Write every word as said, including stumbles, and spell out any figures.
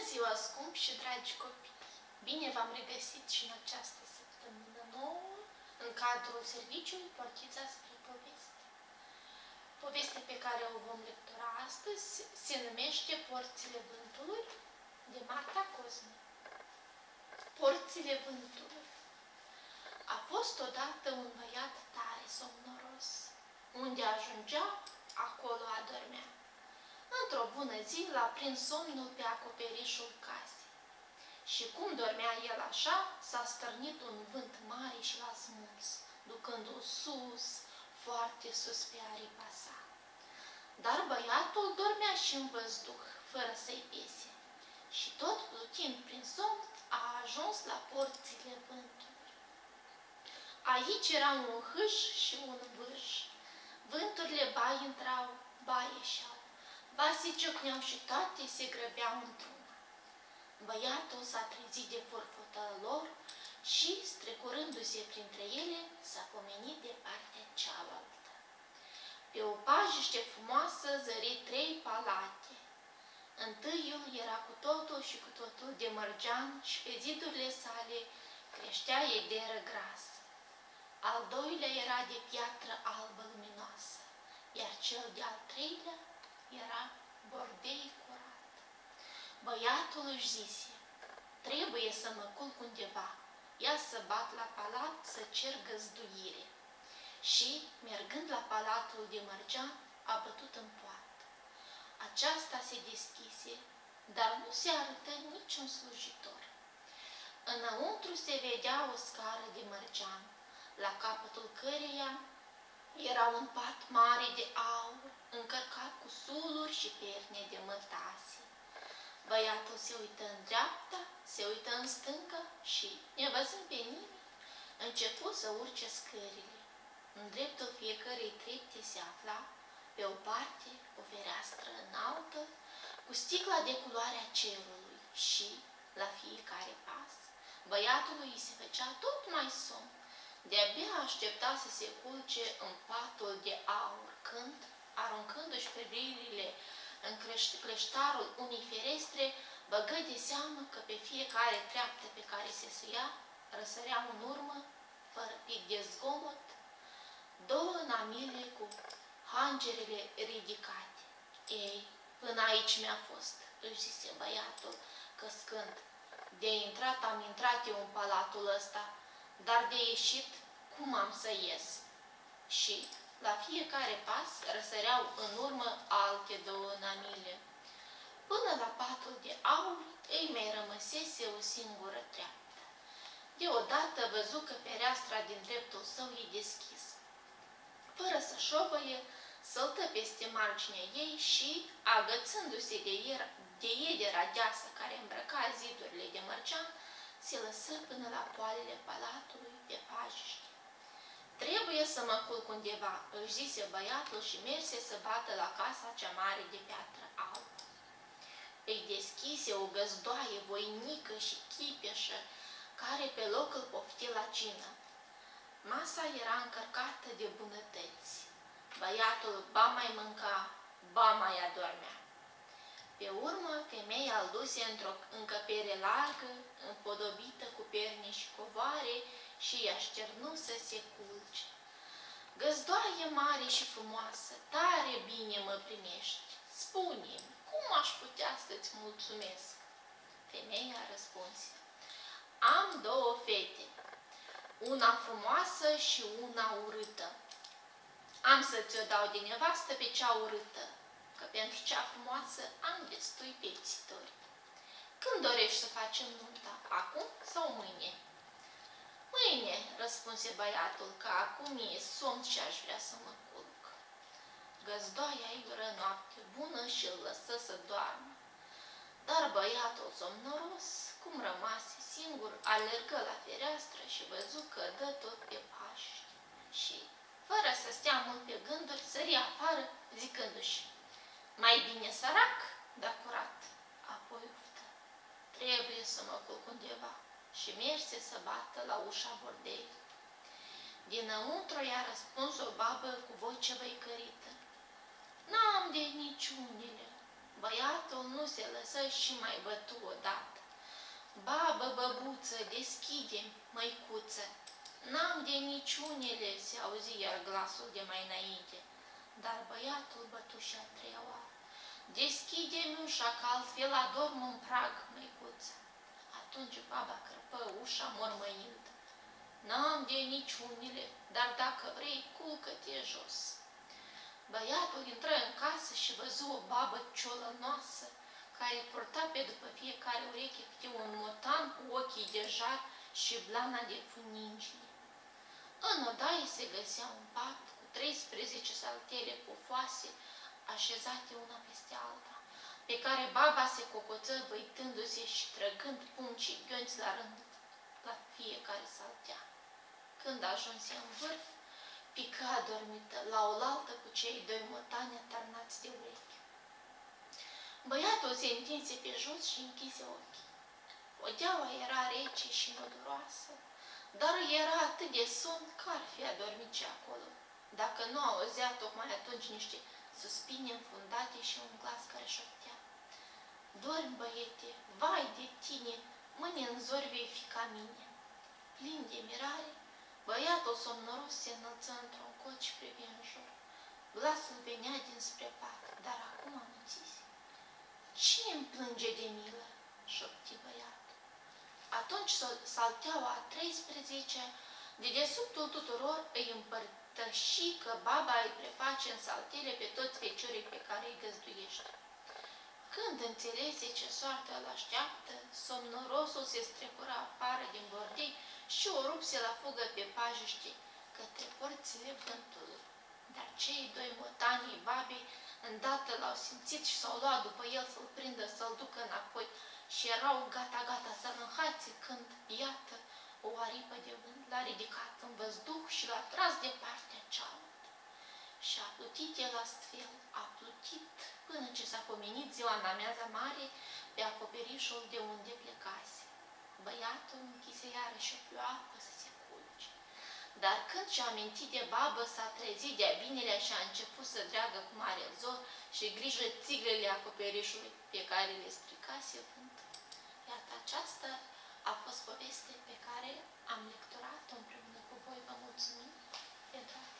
ziua, scumpi și dragi copii! Bine v-am regăsit și în această săptămână nouă, în cadrul serviciului Portița spre poveste. Povestea pe care o vom lectura astăzi se numește Porțile vântului, de Marta Cosme. Porțile vântului. A fost odată un băiat tare somnoros. Unde ajungea, acolo adormea. Într-o bună zi l-a prins somnul pe acoperișul casei. Și cum dormea el așa, s-a stârnit un vânt mare și l-a smuls, ducându-l sus, foarte sus pe aripa sa. Dar băiatul dormea și în văzduh, fără să-i pese. Și tot plutind prin somn, a ajuns la porțile vântului. Aici era un hâș și un vârș. Vânturile ba intrau, ba ieșeau, ba se ciocneau și toate se grăbeau într-una. Băiatul s-a trezit de forfotă lor și, strecurându-se printre ele, s-a pomenit de partea cealaltă. Pe o pajiște frumoasă zări trei palate. Întâiul era cu totul și cu totul de mărgean și pe zidurile sale creștea ederă grasă. Al doilea era de piatră albă luminoasă, iar cel de-al treilea era bordei curat. Băiatul își zise, trebuie să mă culc undeva, ia să bat la palat să cer găzduire. Și, mergând la palatul de mărgean, a bătut în poartă. Aceasta se deschise, dar nu se arătă niciun slujitor. Înăuntru se vedea o scară de mărgean, la capătul căreia era un pat mare de aur, încărcat cu suluri și perne de mătase. Băiatul se uită în dreapta, se uită în stânga și, nevăzând pe nimeni, începu să urce scările. În dreptul fiecărei trepte se afla, pe o parte, o fereastră înaltă, cu sticla de culoarea cerului și, la fiecare pas, băiatului îi se făcea tot mai somn. De-abia aștepta să se culce în patul de aur, când, aruncându-și privirile în cleștarul unei ferestre, băgă de seamă că pe fiecare treaptă pe care se suia, răsărea în urmă, fără pic de zgomot, două namile cu hangerele ridicate. Ei, până aici mi-a fost, își zise băiatul, căscând. De intrat am intrat eu în palatul ăsta, dar de ieșit, cum am să ies? Și, la fiecare pas, răsăreau în urmă alte două namile. Până la patul de aur, îi mai rămăsese o singură treaptă. Deodată văzu că fereastra din dreptul său e deschis. Fără să șovăie, săltă peste marginea ei și, agățându-se de, de iedera deasă care îmbrăca zidurile de mărgean, se lăsă până la poalele palatului pe pajiște. Trebuie să mă culc undeva, își zise băiatul și merse să bată la casa cea mare de piatră albă. Îi deschise o găzdoaie voinică și chipeșă, care pe loc îl pofti la cină. Masa era încărcată de bunătăți. Băiatul ba mai mânca, ba mai adormea. Pe urmă, femeia îl duse într-o încăpere largă, împodobită cu perne și covoare și i-a șternu să se culce. Găzdoaie mare și frumoasă, tare bine mă primești. Spune-mi, cum aș putea să-ți mulțumesc? Femeia răspunse, am două fete, una frumoasă și una urâtă. Am să ți-o dau de nevastă pe cea urâtă, că pentru cea frumoasă am destui pețitori. Când dorești să facem nunta, acum sau mâine? Mâine, răspunse băiatul, că acum e somn și aș vrea să mă culc. Găzdoaia îi ură noapte bună și îl lăsă să doarmă. Dar băiatul somnoros, cum rămase singur, alergă la fereastră și văzu că dă tot pe paști. Și, fără să stea mult pe gânduri, sări afară, zicându-și, mai bine sărac, dar curat. Apoi uftă, trebuie să mă culc undeva, și merse să bată la ușa bordei. Dinăuntru i-a răspuns o babă cu voce văicărită. N-am de niciunile. băiatul nu se lăsă și mai bătu odată. Babă, băbuță, deschide-mi, măicuță. N-am de niciunele, se auzi iar glasul de mai înainte. Dar băiatul bătu și a treia oară. Deschide-mi ușa, că altfel adorm în prag, măicuță. Atunci baba crăpă ușa mormăind. N-am de niciunele, dar dacă vrei, culcă-te jos. Băiatul intră în casă și văzu o babă ciolănoasă, care purta pe după fiecare ureche câte un motan cu ochii de jar și blana de funingine. În odaie se găsea un pat cu treisprezece saltele pufoase, așezate una peste alta, pe care baba se cocoță văitându-se și trăgând pungi și ghionți la rând la fiecare saltea. Când ajunse în vârf, pică adormită la oaltă cu cei doi motani atârnați de urechi. Băiatul se întinse pe jos și închise ochii. Odeaua era rece și noduroasă, dar era atât de somn că ar fi adormit și acolo, dacă nu auzea tocmai atunci niște suspine înfundate și un glas care șoptea. Dormi, băiete, vai de tine, mâine în zori vei fi ca mine. Plin de mirare, băiatul somnoros se înălță într-un cot și privi în jur. Glasul venea dinspre pat, dar acum amuțise. Cine îmi plânge de milă? Șopti băiatul. Atunci salteaua a treisprezecea, de desubtul tuturor, îi împărtăși că baba îi preface în saltele pe toți feciorii pe care îi găzduiește. Când înțelese ce soartă îl așteaptă, somnorosul se strecura afară din bordei și o rupse la fugă pe pajiște către porțile vântului. Dar cei doi motanii babei îndată l-au simțit și s-au luat după el să-l prindă, să-l ducă înapoi și erau gata-gata să-l înhațe când, iată, o aripă de vânt l-a ridicat în văzduh și l-a tras de partea cealaltă. Și a plutit el astfel, a plutit până ce s-a pomenit ziua în amiaza mare pe acoperișul de unde plecase. Băiatul închise iarăși o ploapă să se culce. Dar când și-a amintit de babă, s-a trezit de-a binelea și a început să dreagă cu mare zor și grijă țiglele acoperișului pe care le stricase vântul. Iată, aceasta a fost poveste pe care am lecturat-o împreună cu voi. Vă mulțumim pentru atenție.